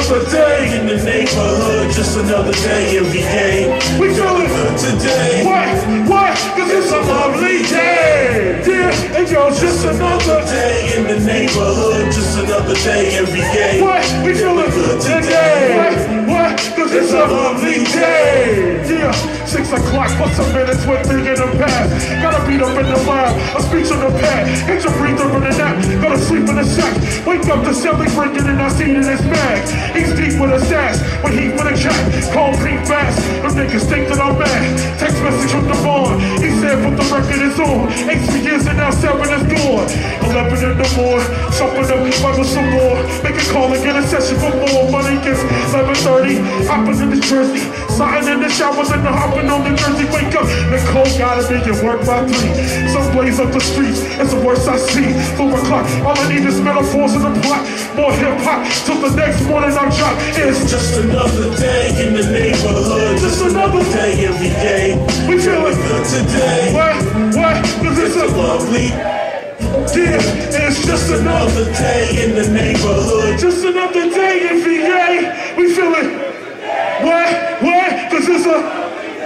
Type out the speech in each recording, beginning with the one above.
another day in the neighborhood, just another day every day. We feeling good today. What? Cause it's a lovely day. Yeah, and yo, just another day in the neighborhood, just another day every day. What? We feeling good today. What? Cause it's a lovely day. Yeah, 6 o'clock plus some minutes with me in the past. Gotta beat up in the lab, a speech on the pad. Hit your breather in the nap, gotta sleep in the shack. Wake up to Sally drinking and I see it in his bag. He's deep with a stash, when heat with a cat. Concrete fast, them niggas think that I'm mad. Text message from the barn, he said but the record is on. 8 years and now 7 is gone. 11 in the morning, shopping up, Bible some more. Make a call and get a session for more money. Gets 11:30, hopping in the jersey. Sliding in the showers and the hopping on the jersey. Wake up, Nicole gotta be at work by 3. Some blaze up the streets, it's the worst I see. 4 o'clock, all I need is metaphors in the plot. More hip hop, till the next morning I'm dropped. It's just another day in the neighborhood, just another day every day. We feeling good today. What? Cause it's a lovely. Yeah, it's just another day in the neighborhood, just another day every day. We feeling. What? Cause it's a.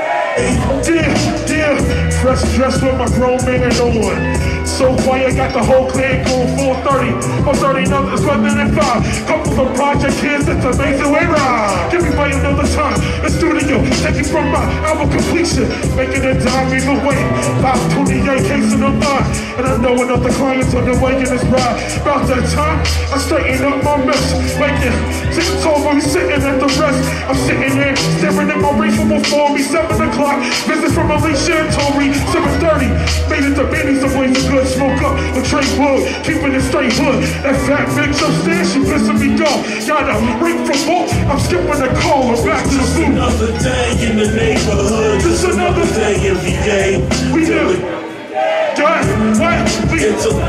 Yeah, fresh dress with my grown man on. So quiet, got the whole clan going 4:30. 4:30, nothing's better than 5. Couple of project kids, it's amazing way ride. Give me by another time, the studio, taking from my album completion. Making a dime either way, about 28 cases in the line. And I know another client's on the way in this ride. About that time, I straighten up my mess. Making 6 over, we sitting at the rest. I'm sitting there, staring at my reefer before me. 7 o'clock, visit from Alicia and Tori. 7:30, made it to Benny's, the blaze of good. Smoke up with Trey Wood, keeping it straight hood. That fat bitch upstairs, she pissing me off. Got a ring from both, I'm skipping the call, I'm back to the food. Another day in the neighborhood, just another day every day. We do it. What? It's a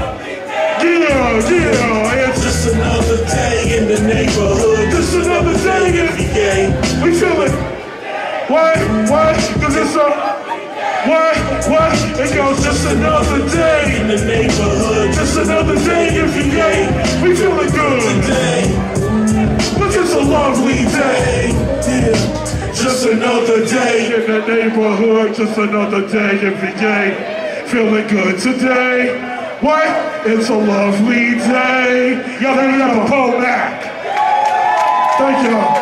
yeah, it's just another day in the neighborhood, just another day every day. We feel it. What? Cause it's a what? It goes just another day in the neighborhood, just another day every day. We feeling good today. Look, it's a lovely day. Yeah, just another day in the neighborhood, just another day every day. Feeling good today. What? It's a lovely day. Y'all heard it up, Mack. Thank y'all.